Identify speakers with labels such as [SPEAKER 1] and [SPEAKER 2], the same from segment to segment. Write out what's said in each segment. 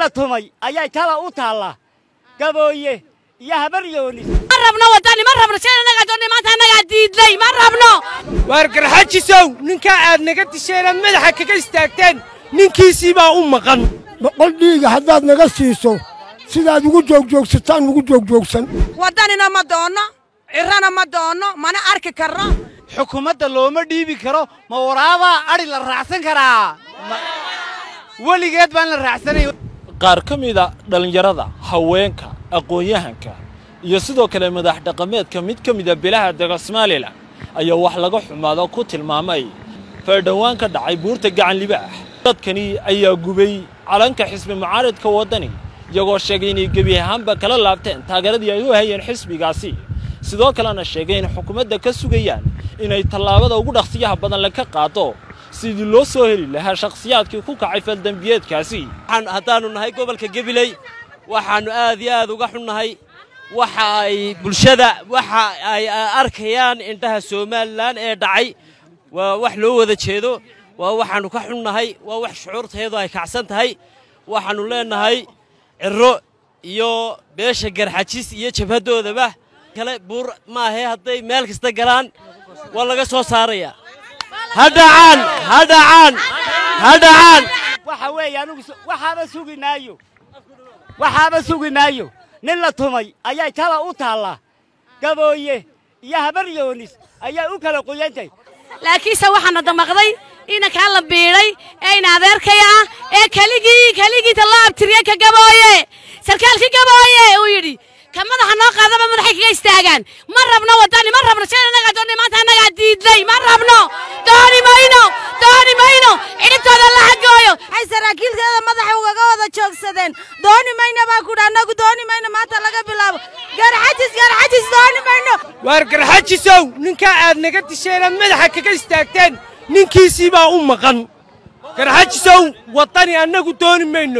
[SPEAKER 1] la tumay ayaa tala u taala gabooye iyo habaryoonis
[SPEAKER 2] ma rabno wadani ma rabno shay anaga doonay maanta anaga diidlay ma rabno
[SPEAKER 3] war garxajisow ninka aad naga disheena madaxa kaga istaagteen ninkiisii baa u maqan
[SPEAKER 4] boqol dhiiga haddaad naga siiso sidaad ugu joogjoogsataan ugu joogjoogsan
[SPEAKER 2] wadanina ma doono cirana ma doono mana arki karno
[SPEAKER 3] xukuumadda looma dhiibi karo ma waraaba ari la raacsan karaa weligeed baan la raacsanay
[SPEAKER 5] qaar ka mid ah dhalinyarada haweenka aqoon-yahanka iyo sidoo kale madax dhaqameedka mid ka mid ah bilaha dalka Soomaaliland ayaa wax laga xumaado ku tilmaamay fardhawaan ka dhacay buurta gacan libaax dadkani ayaa gubay calanka xisbi mucaaradka wadani iyagoo sheegay inay gebi ahaanba kala laabteen taageeradii ay u hayeen xisbigaasi sidoo kalena sheegay in xukuumadda ka sugayaan inay tallaabada ugu dhaqsiyaha badan la ka qaado sidii loo soo heli lahaa shakhsiyaadkii ku kacay faldambiyeedkaasi
[SPEAKER 6] haddaanu nahay gobolka Gabiley waxaanu aad iyo aad uga xunnahay waxa ay bulshada waxa ay arkayaan indhaha Soomaaliland ee dhacay waa wax loo wada jeedo waa waxaanu ka xunnahay waa wax shucuurteedu ay kacsan tahay waxaanu leenahay cirro iyo beesha garxajis iyo jabhadoodaba kale buur ma aha haday meel kasta galaan waa laga soo saaraya hadaan
[SPEAKER 1] waxa weeyaan waxaaba suginaayo nin la tumay ayaa tala u taala gabooye iyo habaryoonis ayaa u kala qoyantay
[SPEAKER 2] laakiin waxaana damaqday inaka la biiray ee adeerkaya ee kaligii talaabtiriyay ka gabooye sarkaalkii gabooye uu yiri kamadaha noo qaadaba madaxay kaga istaagaan ma rabno wadani ma rabno shay anaga doonay maanta anaga diidlay ma rabno dooni mayno idintooda la xagooyo ay saraakiilkeeda madaxa uga wada joogsadeen dooni mayno baa ku dhaanagu dooni mayno maanta laga bilaabo garxajis dooni mayno
[SPEAKER 3] war garxajisow ninka aad naga disheena madaxa kaga istaagteen ninkiisii baa u maqan garxajisow wadani anagu dooni mayno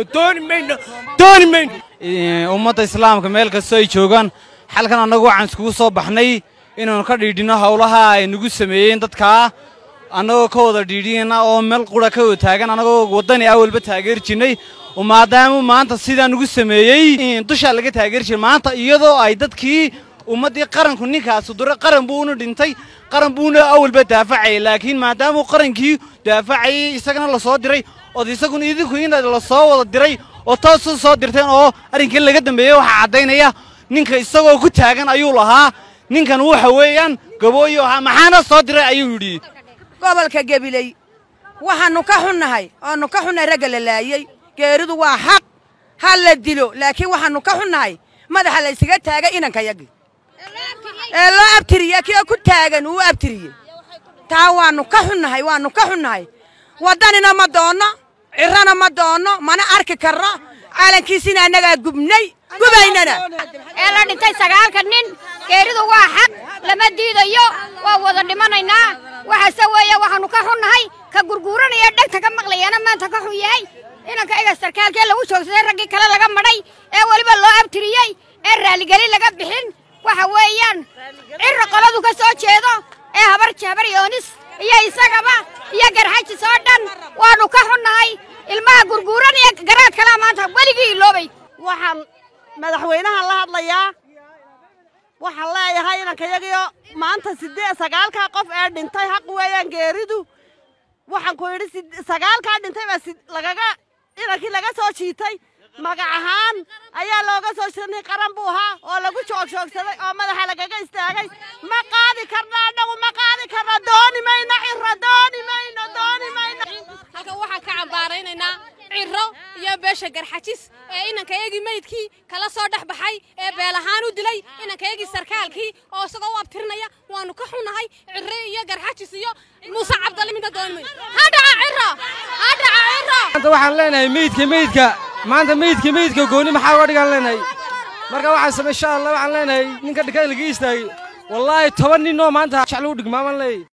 [SPEAKER 6] ummadda islaamka meel kasta ay joogan xalkan anagu waxaan iskugu soo baxnay inaanu ka dhiidhino hawlaha ay nagu sameeyeen dadka anagoo ka wada dhiidhina oo meel qura ka wada taagan anagoo wadani awalba taageer jirnay maadaama maanta sidaan ugu sameeyay dusha laga taageer jiray maanta iyadoo ay dadkii ummadii qaranku ninkaas dura qaran buu u dhintay qaran buuna awalba daafacay laakiin maadaama qarankii daafacay isagana la soo diray oo isaguna idinku in la soo wada diray oo taas soo dirteen oo arinkii laga dambeeyay waxa cadeynaya ninka isagoo ku taagan ayuu lahaa ninkan waxa weeyaan gabooyo maxaana soo diray ayuu yiri
[SPEAKER 2] gobolka Gabiley waxaanu ka xunnahay rag la laayay geeridu waa xaq hal la dilo laakiin waxaanu ka xunnahay madaxa la isaga taagay inanka yagi ee loo abtiriyay kii ku taagan uu abtiriyay taa waanu ka xunnahay wadanina ma doono cirana ma doono mana arki karno calankiisina anaga gubaynana
[SPEAKER 7] ee la dhintay sagaalka nin geeridu waa xaq lama diidayo waa wada dhimanaynaa waxa weeye waxaanu ka xunnahay ka gurguuranaya dhagta ka maqlayana maanta ka xun yahay inanka iga sarkaalkee lagu joogsaday raggii kale laga madhay ee waliba loo abtiriyay ee raaligelin laga bixin waxa weeyaan cirro qoladu ka soo jeedo ee habaryoonis iyo isagaba iyo garxajis oo dhan waanu ka xunnahay ilmaha gurguuran iyo garaad kala maanta waligii iloobay
[SPEAKER 2] waxaan madaxweynaha la hadlayaa waxaan leeyahay inankayagiyo maanta 9 qof ee dhintay xaq weeyaan geeridu waxaan ku yiri 9 dhintay baa inankii laga soo jiitay magac ahaan ayaa looga soo shirnay qaran buu ahaa oo lagu joogsaday oo madaxa lagaga istaagay ma qaadi karna dooni mayno
[SPEAKER 7] halka waxaan ka cambaaraynaynaa cirro iyo beesha garxajis ee inankayagii meydkii kala soo dhaxbaxay ee beel ahaan u dilay inankayagii sarkaalkii oo isagoo u abtirinaya waanu ka xunnahay cirro iyo garxajis iyo muuse cabdalle midna dooni mayno hadhaca cirro
[SPEAKER 3] maanta waxaan leenahay maanta meydka gooni maxaa uga dhigan leenahay marka waxaan sameey insha Allah waxaan leenahay ninka dhakada laga istaagay wallahi 10 nin oo maanta jaclo u dhigmaaman leey